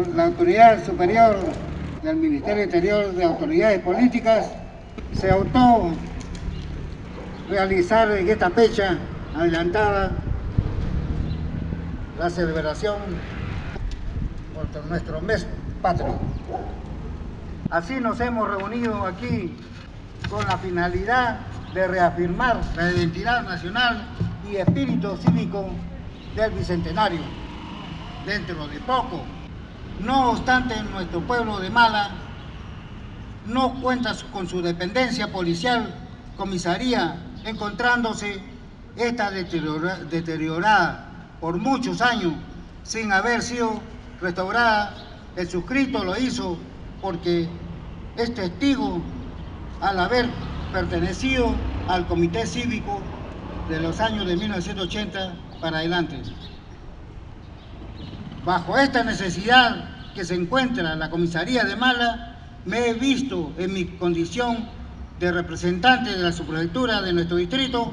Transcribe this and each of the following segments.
la autoridad superior del Ministerio Interior de Autoridades Políticas se optó realizar en esta fecha adelantada la celebración por nuestro mes patrio. Así nos hemos reunido aquí con la finalidad de reafirmar la identidad nacional y espíritu cívico del Bicentenario. Dentro de poco, no obstante, nuestro pueblo de Mala no cuenta con su dependencia policial, comisaría, encontrándose esta deteriorada por muchos años sin haber sido restaurada. El suscrito lo hizo porque es testigo al haber pertenecido al Comité Cívico de los años de 1980 para adelante. Bajo esta necesidad que se encuentra la comisaría de Mala, me he visto en mi condición de representante de la subprefectura de nuestro distrito,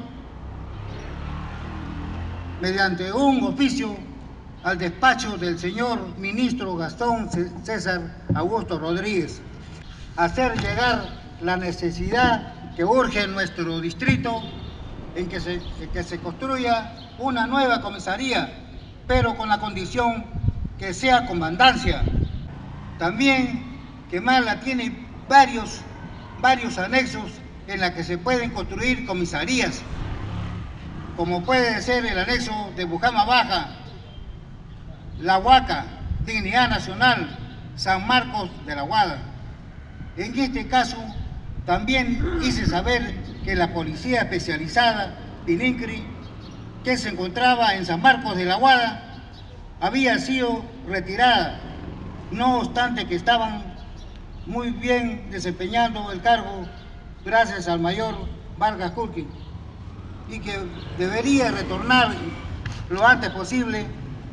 mediante un oficio al despacho del señor ministro Gastón César Augusto Rodríguez, hacer llegar la necesidad que urge en nuestro distrito en que se construya una nueva comisaría, pero con la condición que sea comandancia. También que Mala tiene varios anexos en los que se pueden construir comisarías, como puede ser el anexo de Bujama Baja, La Huaca, Dignidad Nacional, San Marcos de la Guada. En este caso, también hice saber que la Policía Especializada Pilincri, que se encontraba en San Marcos de la Guada, había sido retirada, no obstante que estaban muy bien desempeñando el cargo gracias al mayor Vargas Culkin, y que debería retornar lo antes posible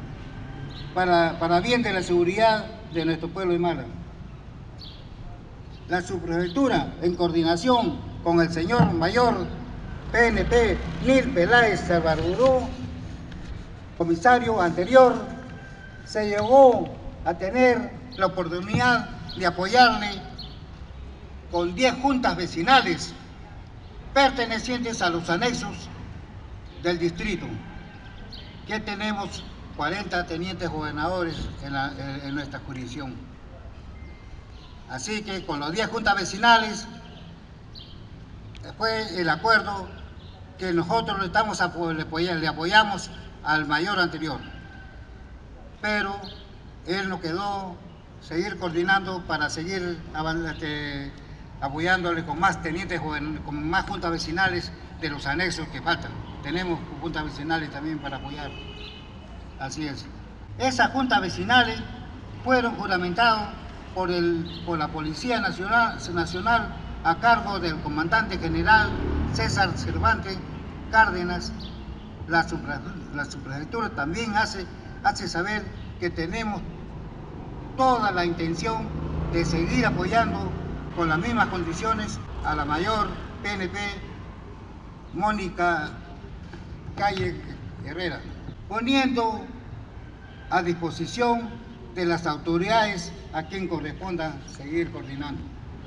para bien de la seguridad de nuestro pueblo de Mala. La subprefectura, en coordinación con el señor mayor PNP Nil Peláez Salvador, comisario anterior, se llegó a tener la oportunidad de apoyarle con 10 juntas vecinales pertenecientes a los anexos del distrito, que tenemos 40 tenientes gobernadores en nuestra jurisdicción. Así que con los 10 juntas vecinales fue el acuerdo que nosotros le apoyamos al mayor anterior, pero él nos quedó seguir coordinando para seguir apoyándole con más tenientes, con más juntas vecinales de los anexos que faltan. Tenemos juntas vecinales también para apoyar. Así es. Esas juntas vecinales fueron juramentadas por la Policía Nacional a cargo del comandante general César Cervantes Cárdenas. La subprefectura también hace saber que tenemos toda la intención de seguir apoyando con las mismas condiciones a la mayor PNP Mónica Calle Herrera, poniendo a disposición de las autoridades a quien corresponda seguir coordinando.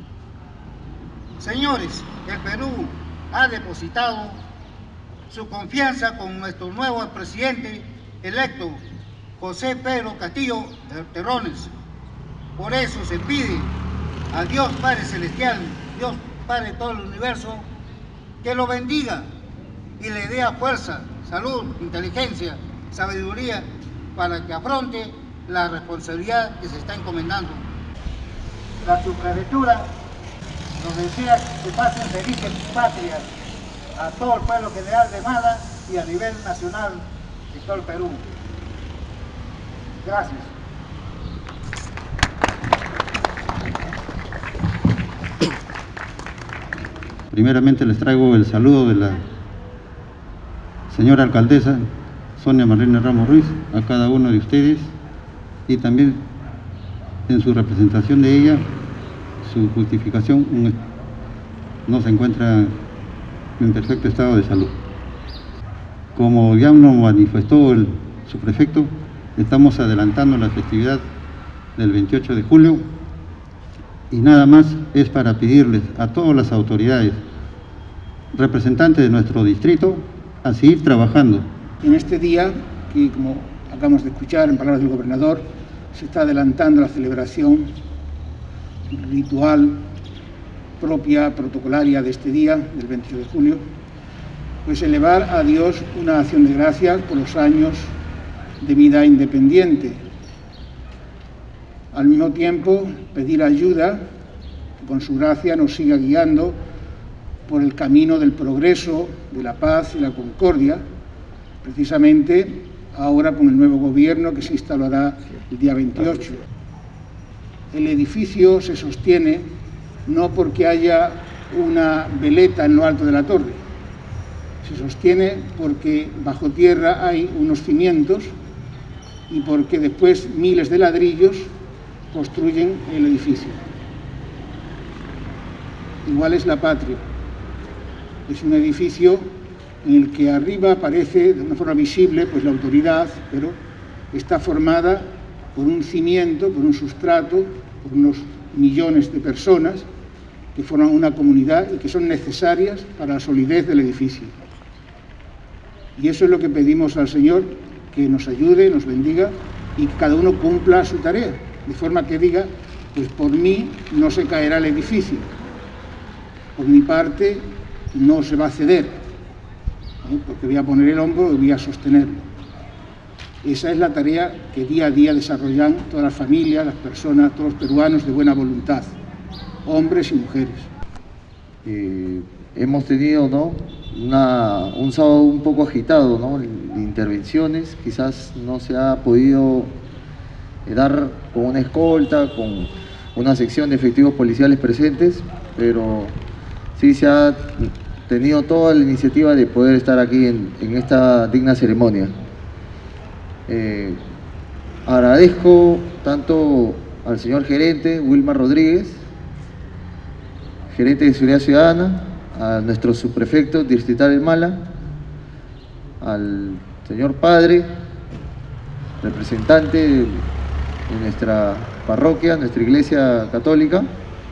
Señores, el Perú ha depositado su confianza con nuestro nuevo presidente electo, José Pedro Castillo Terrones. Por eso se pide a Dios Padre Celestial, Dios Padre de todo el universo, que lo bendiga y le dé fuerza, salud, inteligencia, sabiduría para que afronte la responsabilidad que se está encomendando. La subprefectura nos desea que pasen felices patrias a todo el pueblo general de Mala y a nivel nacional de todo el Perú. Gracias. Primeramente les traigo el saludo de la señora alcaldesa Sonia Marlene Ramos Ruiz a cada uno de ustedes, y también en su representación de ella, su justificación no se encuentra en perfecto estado de salud. Como ya nos manifestó el subprefecto, estamos adelantando la festividad del 28 de julio. Y nada más es para pedirles a todas las autoridades, representantes de nuestro distrito, a seguir trabajando. En este día, que como acabamos de escuchar en palabras del gobernador, se está adelantando la celebración ritual propia, protocolaria de este día, del 28 de julio, pues elevar a Dios una acción de gracias por los años de vida independiente. Al mismo tiempo, pedir ayuda, que con su gracia nos siga guiando por el camino del progreso, de la paz y la concordia, precisamente ahora con el nuevo gobierno que se instalará el día 28. El edificio se sostiene no porque haya una veleta en lo alto de la torre, se sostiene porque bajo tierra hay unos cimientos y porque después miles de ladrillos construyen el edificio. Igual es la patria. Es un edificio en el que arriba aparece de una forma visible pues la autoridad, pero está formada por un cimiento, por un sustrato, por unos millones de personas que forman una comunidad y que son necesarias para la solidez del edificio. Y eso es lo que pedimos al Señor, que nos ayude, nos bendiga y que cada uno cumpla su tarea, de forma que diga, pues por mí no se caerá el edificio, por mi parte no se va a ceder, porque voy a poner el hombro y voy a sostenerlo. Esa es la tarea que día a día desarrollan todas las familias, las personas, todos los peruanos de buena voluntad, hombres y mujeres. Hemos tenido, ¿no?, un sábado un poco agitado, ¿no?, de intervenciones. Quizás no se ha podido dar con una escolta, con una sección de efectivos policiales presentes, pero sí se ha tenido toda la iniciativa de poder estar aquí en esta digna ceremonia. Agradezco tanto al señor gerente Wilmar Rodríguez, gerente de Seguridad Ciudadana, a nuestro subprefecto distrital del Mala, al señor padre, representante de nuestra parroquia, nuestra iglesia católica,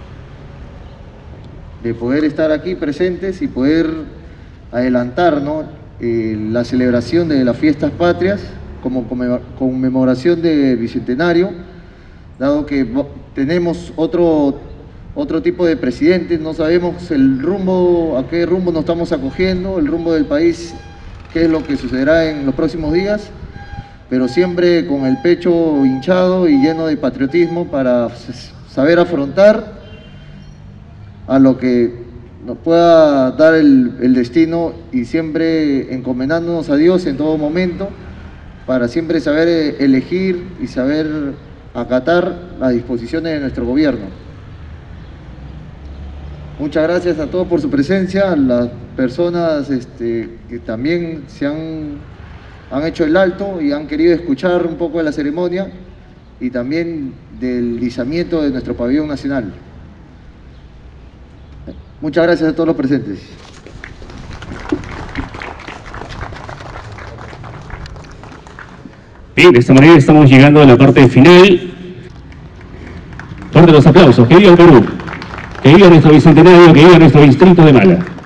de poder estar aquí presentes y poder adelantar, ¿no?, la celebración de las fiestas patrias como conmemoración del bicentenario, dado que tenemos otro tipo de presidente. No sabemos el rumbo, a qué rumbo nos estamos acogiendo, el rumbo del país, qué es lo que sucederá en los próximos días, pero siempre con el pecho hinchado y lleno de patriotismo para saber afrontar a lo que nos pueda dar el destino, y siempre encomendándonos a Dios en todo momento, para siempre saber elegir y saber acatar las disposiciones de nuestro gobierno. Muchas gracias a todos por su presencia, a las personas que también han hecho el alto y han querido escuchar un poco de la ceremonia y también del izamiento de nuestro pabellón nacional. Muchas gracias a todos los presentes. Bien, de esta manera estamos llegando a la parte final. Fuerte los aplausos. Que viva el Perú, que viva nuestro bicentenario, que viva nuestro distrito de Mala.